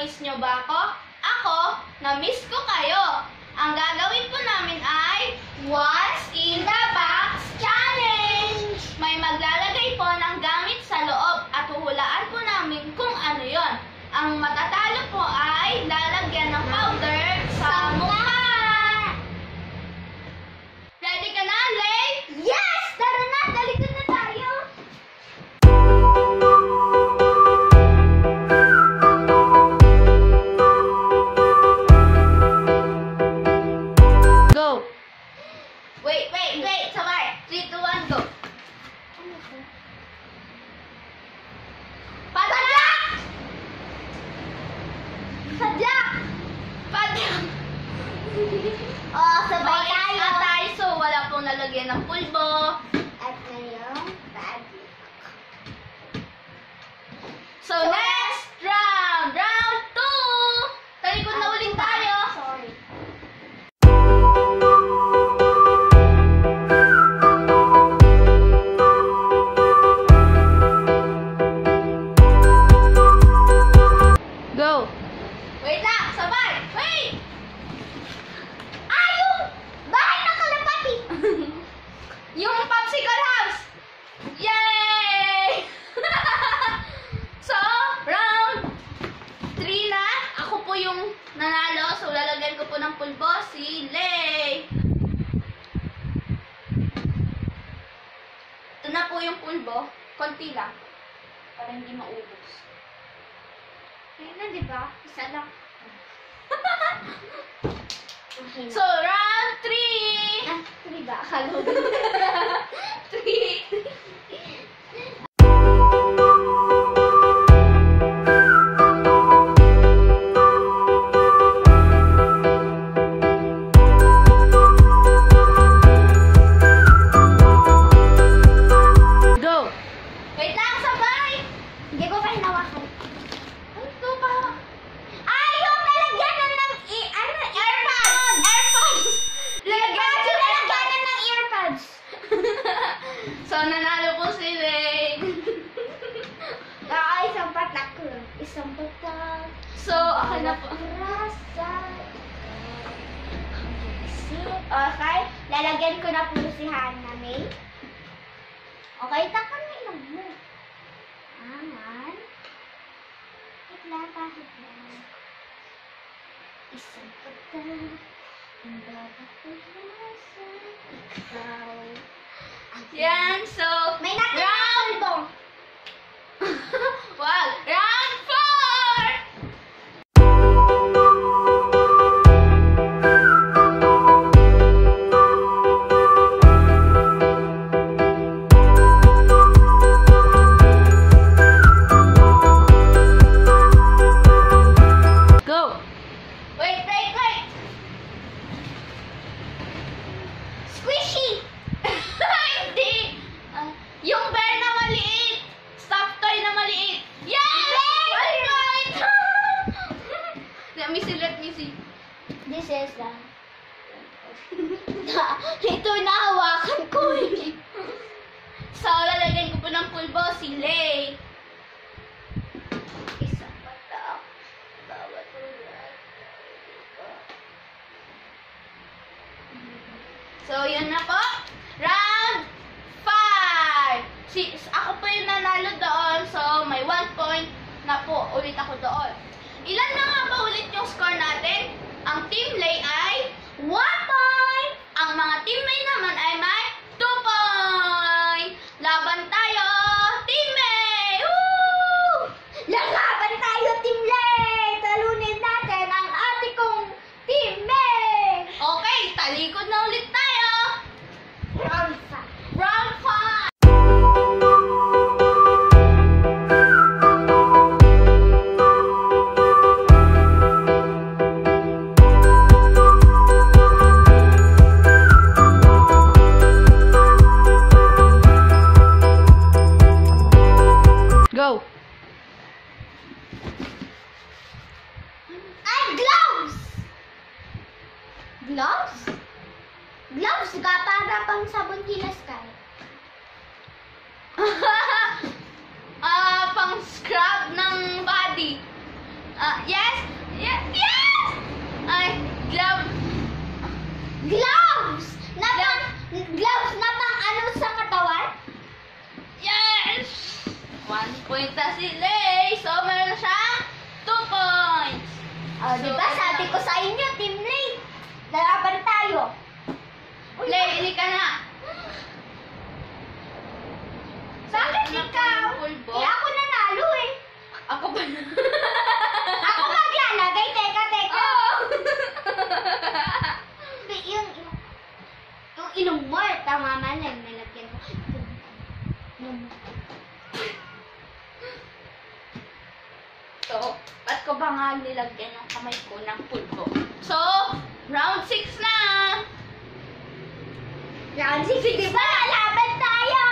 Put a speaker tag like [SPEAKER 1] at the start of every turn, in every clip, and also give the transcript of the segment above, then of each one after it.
[SPEAKER 1] Na-miss nyo ba ako? Ako, na-miss ko kayo. Ang gagawin po namin ay What's in the Box Challenge! May maglalagay po ng gamit sa loob at huhulaan po namin kung ano yon. Ang matatalo po ay lalagyan ng powder sa mukha. Ready ka na, Lay?
[SPEAKER 2] Yes! Tara na! Dalikod na tayo!
[SPEAKER 1] Go! Wait! Sabay! 3, 2, 1, go! Padyak!
[SPEAKER 2] Sadyak!
[SPEAKER 1] Padyak!
[SPEAKER 2] Oh, sabay tayo!
[SPEAKER 1] Na tayo, so wala pong lalagyan ng pulbo.
[SPEAKER 2] At ngayong padyak.
[SPEAKER 1] So, next round! Round 2! Talikod na ulit tayo.
[SPEAKER 2] Sorry.
[SPEAKER 1] Go! Wait lang! Sabay! Wait!
[SPEAKER 2] Ayaw! Bahay ng kalapati!
[SPEAKER 1] Yung popsicle house! Yay! So, round 3 na. Ako po yung nanalo. So, lalagyan ko po ng pulbo si Lay. Ito na po yung pulbo. Konti lang. Para hindi maubos.
[SPEAKER 2] Ayun na, di ba? Isa lang. Okay na.
[SPEAKER 1] So, round 3!
[SPEAKER 2] Ah, di ba? Akala ko.
[SPEAKER 1] 3! Go! Wait lang, sabay!
[SPEAKER 2] Hindi ko pa hinawakan.
[SPEAKER 1] Ay, ito pa.
[SPEAKER 2] Ayaw talagyanan ng
[SPEAKER 1] AirPods! AirPods! Lagyan
[SPEAKER 2] Ayaw talagyanan ng earpads.
[SPEAKER 1] So, nanalo po si Lay.
[SPEAKER 2] Isang patak ko. Isang patak.
[SPEAKER 1] So, ako na po.
[SPEAKER 2] Rasa. Okay, lalagyan ko na po si Hannah May. Okay, takpan mo ilong mo. Aman. Hit lang. Isang patak. Ang dapat ko rasa. Ikaw.
[SPEAKER 1] Yan, so,
[SPEAKER 2] May nakita
[SPEAKER 1] round!
[SPEAKER 2] mo.
[SPEAKER 1] Wow! Round 4! Go! Wait!
[SPEAKER 2] Squishy!
[SPEAKER 1] Hindi! Yung bear na maliit! Stuffed toy na maliit! Yes! Right! Let me see.
[SPEAKER 2] This is the... Ito nahawakan ko eh.
[SPEAKER 1] So, lalagyan ko po ng pulbo si Lay.
[SPEAKER 2] Isang patak. Bawat ulat.
[SPEAKER 1] So, yun na po. Round 5. Ako po yung nanalo doon. So, may 1 point na po. Ulit ako doon. Ilan na nga ba ulit yung score natin? Ang Team Lay ay 1 point. Ang mga Team May naman ay may 2 point. Laban tayo, Team May! Woo!
[SPEAKER 2] Lalaban tayo, Team Lay! Talunin natin ang ate kong Team May!
[SPEAKER 1] Okay, talikod na ulit tayo.
[SPEAKER 2] Round 5.
[SPEAKER 1] Round 5. Go.
[SPEAKER 2] Ay, gloves! Gloves? Gloves ka para pang sabon kilas ka.
[SPEAKER 1] Pang scrub ng body. Yes, points na si Lay. So, meron siyang 2 points.
[SPEAKER 2] Oh, di ba sabi ko sa inyo, Team Lay, lalaban tayo.
[SPEAKER 1] Lay, hindi ka na.
[SPEAKER 2] Bakit
[SPEAKER 1] Sarap
[SPEAKER 2] ikaw?
[SPEAKER 1] ng pulbo.
[SPEAKER 2] Eh, ako nanalo eh.
[SPEAKER 1] Ako ba na?
[SPEAKER 2] Ako maglalagay, teka.
[SPEAKER 1] Oh!
[SPEAKER 2] Hindi, yung ilong mo, tama man lang, nilagyan mo.
[SPEAKER 1] So, ba't ko ba nga nilagyan yung kamay ko ng pulbo? So, round 6 na!
[SPEAKER 2] Round 6, di ba? Lalaban tayo!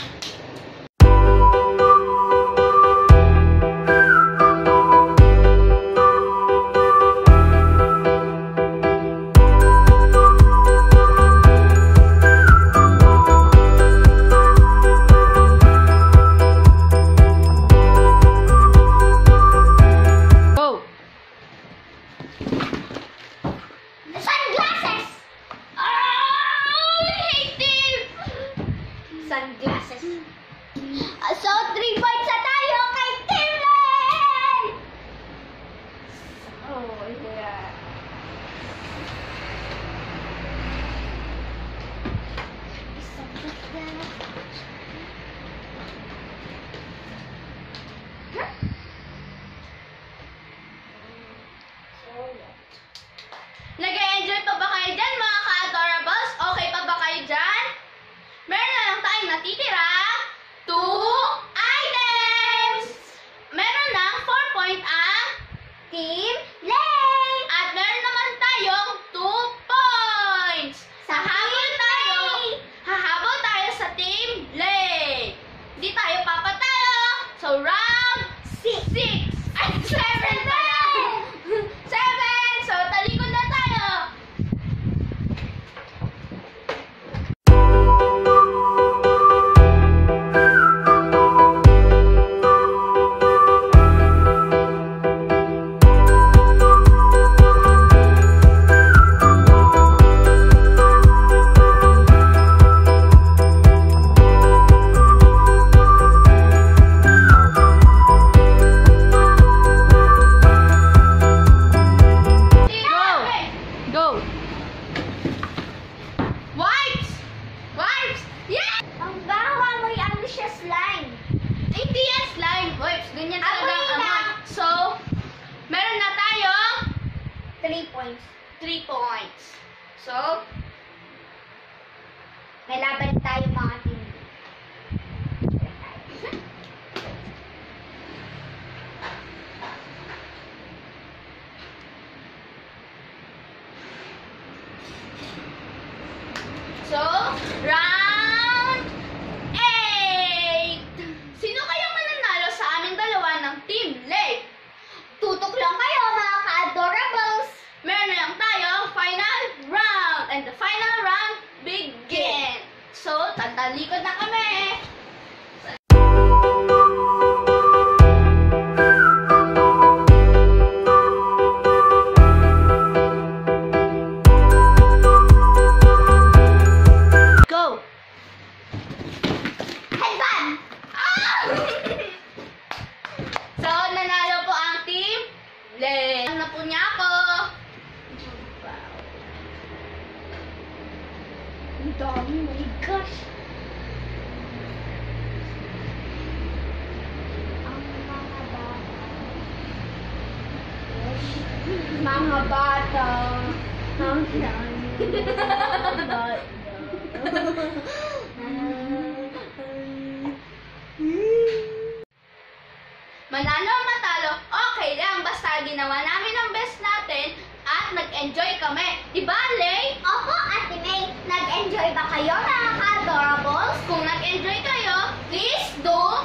[SPEAKER 1] Go!
[SPEAKER 2] Sunglasses!
[SPEAKER 1] I hate it!
[SPEAKER 2] Sunglasses. So, 3 points na tayo kay Team Lay!
[SPEAKER 1] Oh, yeah. Nag-enjoy pa ba kayo dyan, mga ka-adorables? Okay pa ba kayo dyan? Meron na lang tayong natitira. 2 items! Meron ng 4 point ang
[SPEAKER 2] Team Lay!
[SPEAKER 1] at meron naman tayong 2 points. Hahabol tayo sa Team Lay. Hindi tayo papatalo. So, round 6. Ay, 7 pala. 7. So, talikod na tayo. Go! Wipes! Wipes! Yeah!
[SPEAKER 2] Ang bawa mo yung siya slime.
[SPEAKER 1] Hindi yan slime wipes. Ganyan
[SPEAKER 2] Ako
[SPEAKER 1] talaga ang
[SPEAKER 2] yun
[SPEAKER 1] amoy.
[SPEAKER 2] ah.
[SPEAKER 1] So, meron na tayong
[SPEAKER 2] 3 points.
[SPEAKER 1] 3 points. So,
[SPEAKER 2] May laban tayo mga team.
[SPEAKER 1] so, round 8! Sino kayang mananalo sa aming dalawa ng Team Lay?
[SPEAKER 2] Tutok lang kayo mga ka-adorables.
[SPEAKER 1] Meron na lang tayong final round. And the final round begin. So, tatalikod na kami. Go!
[SPEAKER 2] Headband!
[SPEAKER 1] Ah! So, nanalo po ang Team Lay. Ano po niya ako?
[SPEAKER 2] Ang dami, my gosh. Ang mga bata. Ang dami. Mga bata.
[SPEAKER 1] Manalo o matalo, okay lang. Basta ginawa namin ang best natin at nag-enjoy kami. Diba, Lay?
[SPEAKER 2] Opo, Ate May, nag-enjoy ba kayo mga ka-adorables?
[SPEAKER 1] Kung nag-enjoy kayo, please do